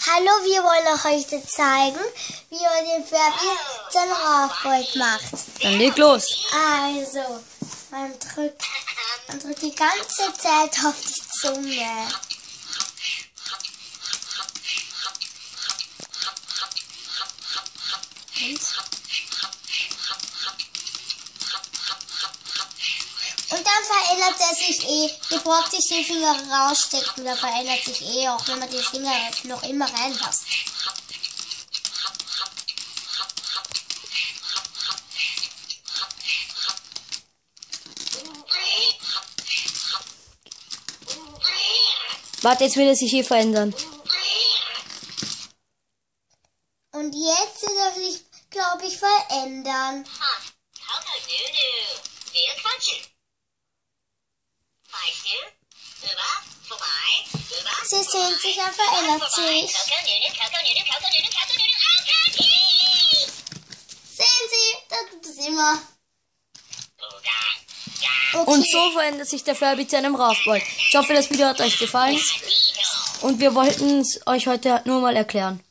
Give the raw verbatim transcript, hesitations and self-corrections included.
Hallo, wir wollen euch heute zeigen, wie man den Furby zum Raufbold macht. Dann leg los. Also, man drückt, man drückt die ganze Zeit auf die Zunge. Und dann verändert er sich eh. Ihr braucht sich den Finger rausstecken, der verändert sich eh, auch wenn man den Finger noch immer reinlässt. Warte, jetzt will er sich hier verändern. Und jetzt wird er sich, glaube ich, verändern. Sie sehen sich, er verändert sich. Sehen Sie, da tut es immer. Okay. Und so verändert sich der Furby zu einem Raufbold. Ich hoffe, das Video hat euch gefallen. Und wir wollten es euch heute nur mal erklären.